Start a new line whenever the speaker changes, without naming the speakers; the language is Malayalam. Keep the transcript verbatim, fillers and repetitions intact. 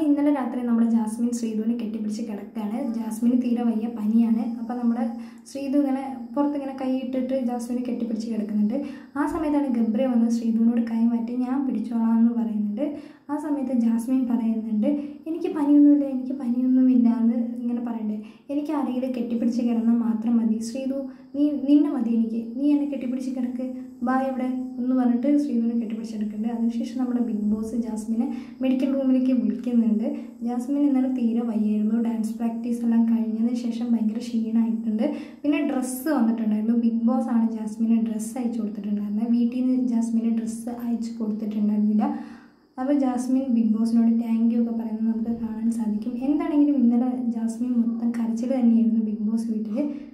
ഇന്നലെ രാത്രി നമ്മുടെ ജാസ്മിൻ ശ്രീധുവിനെ കെട്ടിപ്പിടിച്ച് കിടക്കുകയാണ്. ജാസ്മിന് തീരെ വയ്യ, പനിയാണ്. അപ്പോൾ നമ്മുടെ ശ്രീധു ഇങ്ങനെ പുറത്തിങ്ങനെ കൈ ഇട്ടിട്ട് ജാസ്മിനെ കെട്ടിപ്പിടിച്ച് കിടക്കുന്നുണ്ട്. ആ സമയത്താണ് ഗബ്രി വന്ന് ശ്രീധുവിനോട് കൈ മാറ്റി ഞാൻ പിടിച്ചോളാം എന്ന് പറയുന്നുണ്ട്. ആ സമയത്ത് ജാസ്മിൻ പറയുന്നുണ്ട് എനിക്ക് പനിയൊന്നുമില്ല, എനിക്ക് പനിയൊന്നുമില്ല എന്ന് ഇങ്ങനെ പറയണ്ടേ. എനിക്ക് ആരെങ്കിലും കെട്ടിപ്പിടിച്ച് കിടന്നാൽ മാത്രം മതി. ശ്രീധു നീ നിന്നെ മതി, എനിക്ക് നീ എന്നെ കെട്ടിപ്പിടിച്ച് കിടക്ക്, ബാ ഇവിടെ എന്ന് പറഞ്ഞിട്ട് ശ്രീധുവിനെ കെട്ടിപ്പിടിച്ചെടുക്കുന്നുണ്ട്. അതിനുശേഷം നമ്മുടെ ബിഗ് ബോസ് ജാസ്മിനെ മെഡിക്കൽ റൂമിലേക്ക് വിളിക്കുന്നുണ്ട്. ജാസ്മിൻ ഇന്നലെ തീരെ വയ്യായിരുന്നു. ഡാൻസ് പ്രാക്ടീസ് എല്ലാം കഴിഞ്ഞതിന് ശേഷം ഭയങ്കര ക്ഷീണമായിട്ടുണ്ട്. പിന്നെ ഡ്രസ്സ് വന്നിട്ടുണ്ടായിരുന്നു. ബിഗ് ബോസ് ആണ് ജാസ്മിന് ഡ്രസ്സ് അയച്ചു കൊടുത്തിട്ടുണ്ടായിരുന്നത്. വീട്ടിൽ നിന്ന് ജാസ്മിന് ഡ്രസ്സ് അയച്ചു കൊടുത്തിട്ടുണ്ടായിരുന്നില്ല. അപ്പോൾ ജാസ്മിൻ ബിഗ് ബോസിനോട് താങ്ക് യു ഒക്കെ പറയുന്നത് നമുക്ക് കാണാൻ സാധിക്കും. എന്താണെങ്കിലും ഇന്നലെ ജാസ്മിൻ മൊത്തം കരച്ചിൽ തന്നെയായിരുന്നു ബിഗ് ബോസ് വീട്ടിൽ.